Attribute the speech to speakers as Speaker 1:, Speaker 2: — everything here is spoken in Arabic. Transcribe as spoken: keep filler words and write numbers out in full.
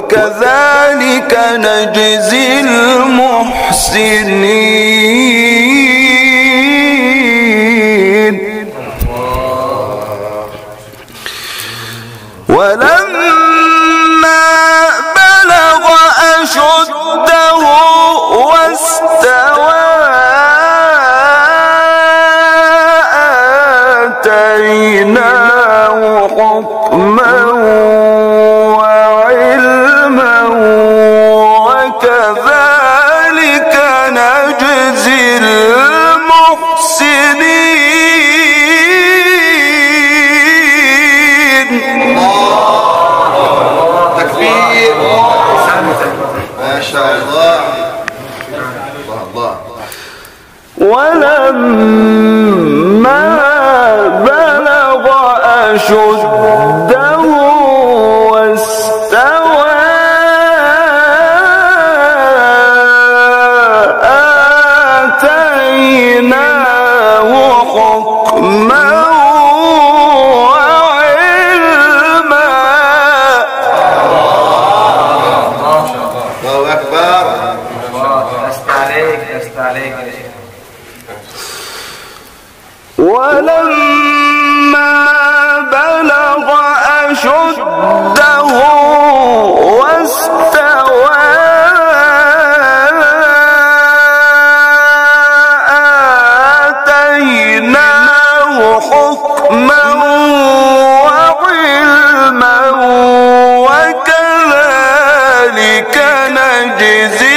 Speaker 1: وكذلك نجزي المحسنين. ولما بلغ أشده واستوى آتيناه حكما وعلما وكذلك نجزي المحسنين.
Speaker 2: تكبير. ما شاء الله. الله.
Speaker 1: ولما بلغ أشده واستوى آتيناه حكما وعلما.
Speaker 2: الله أكبر.
Speaker 3: استعليك استعليك.
Speaker 1: ولما بلغ أشده واستوى آتيناه حكما وعلما وكذلك نجزي